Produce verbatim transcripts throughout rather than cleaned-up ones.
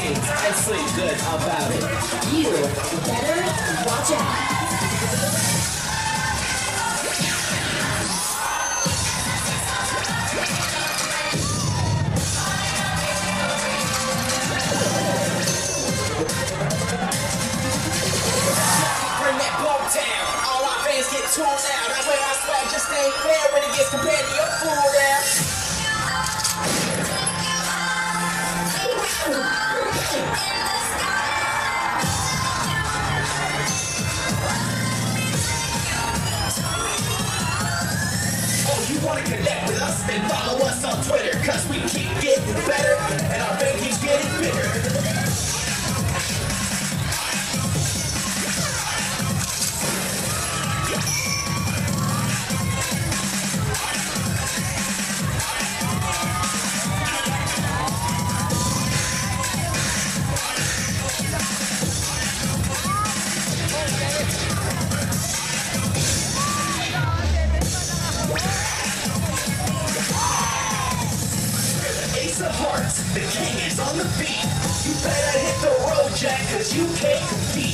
things and sleep good about it. You better watch out. Bring that boat down. All our fans get tuned out. That's where our swag just ain't fair when it gets compared to your fool there. Oh, you wanna connect with us? Then follow us on Twitter, cause we keep getting better and our band keeps getting bigger. The king is on the beat. You better hit the road, Jack, cause you can't compete.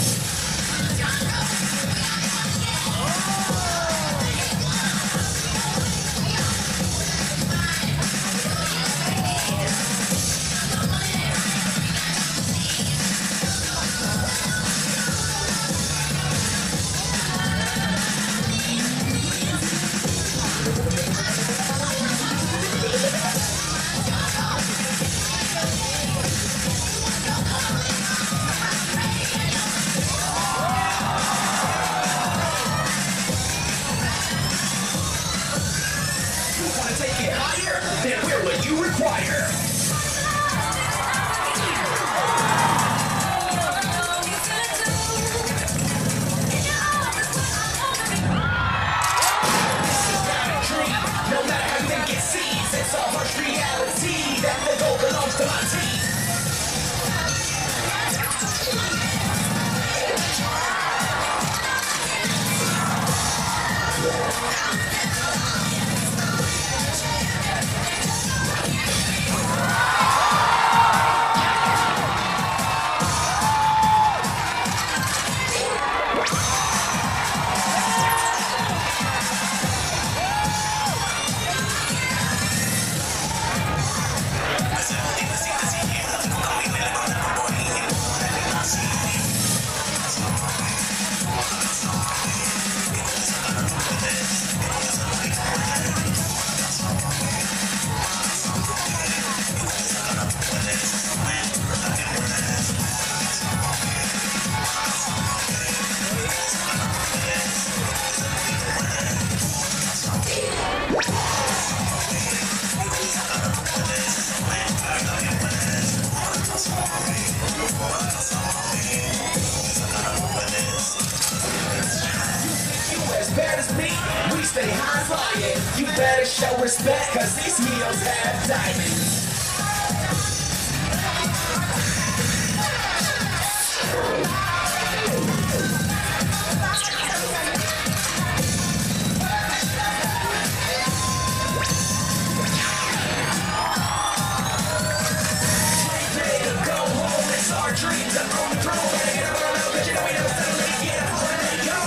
Take it higher, then we're what you require. No matter how thick it seems, it's a harsh reality that the goal belongs to my team. We stay high flying. You better show respect, cause these heroes have diamonds. Ready to go home, it's our dreams up on the throne. Gotta get around now, but you know we never settle. Let it get up, let it go.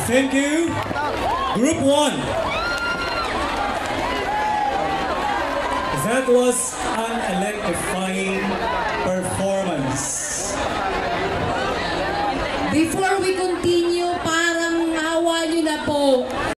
Thank you. Group one. That was an electrifying performance. Before we continue, parang awa nyo na po.